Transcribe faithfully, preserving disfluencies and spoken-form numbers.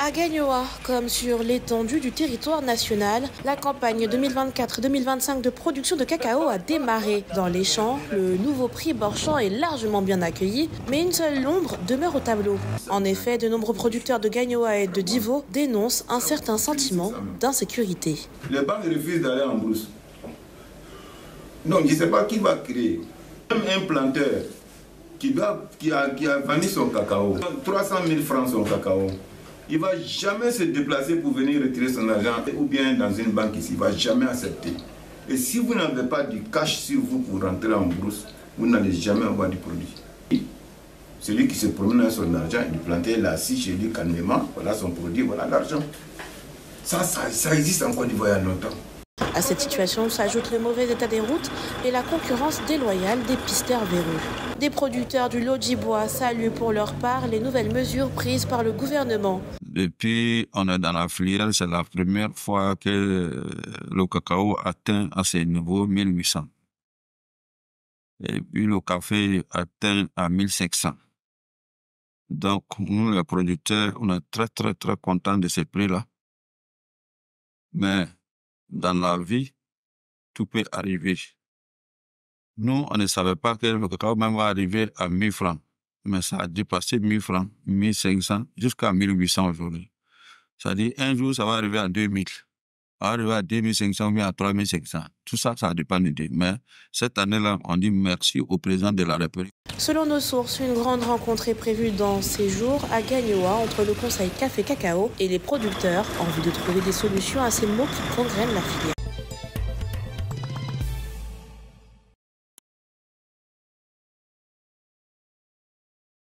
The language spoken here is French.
À Gagnoa, comme sur l'étendue du territoire national, la campagne deux mille vingt-quatre deux mille vingt-cinq de production de cacao a démarré. Dans les champs, le nouveau prix Borchamp est largement bien accueilli, mais une seule ombre demeure au tableau. En effet, de nombreux producteurs de Gagnoa et de Divo dénoncent un certain sentiment d'insécurité. Les banques refusent d'aller en brousse. Donc je ne sais pas qui va créer. Même un planteur qui, doit, qui, a, qui a vendu son cacao, trois cent mille francs son cacao, il ne va jamais se déplacer pour venir retirer son argent ou bien dans une banque ici, il ne va jamais accepter. Et si vous n'avez pas du cash sur vous pour rentrer en brousse, vous n'allez jamais avoir du produit. Celui qui se promène avec son argent, il plantait là assis chez lui calmement, voilà son produit, voilà l'argent. Ça, ça, ça existe en Côte d'Ivoire il y a longtemps. À cette situation s'ajoute le mauvais état des routes et la concurrence déloyale des pisteurs véreux. Des producteurs du Lodjibois saluent pour leur part les nouvelles mesures prises par le gouvernement. Depuis on est dans la filière, c'est la première fois que le cacao atteint à ces niveaux mille huit cents. Et puis le café atteint à mille cinq cents. Donc nous les producteurs, on est très très très contents de ces prix-là. Mais dans la vie, tout peut arriver. Nous, on ne savait pas que le cacao même va arriver à mille francs. Mais ça a dépassé mille francs, mille cinq cents, jusqu'à mille huit cents aujourd'hui. C'est-à-dire, un jour, ça va arriver à deux mille. Ça va arriver à deux mille cinq cents ou bien à trois mille cinq cents. Tout ça, ça dépend d'idée. Mais cette année-là, on dit merci au président de la République. Selon nos sources, une grande rencontre est prévue dans ces jours à Gagnoa entre le Conseil Café Cacao et les producteurs en vue de trouver des solutions à ces maux qui gangrènent la filière.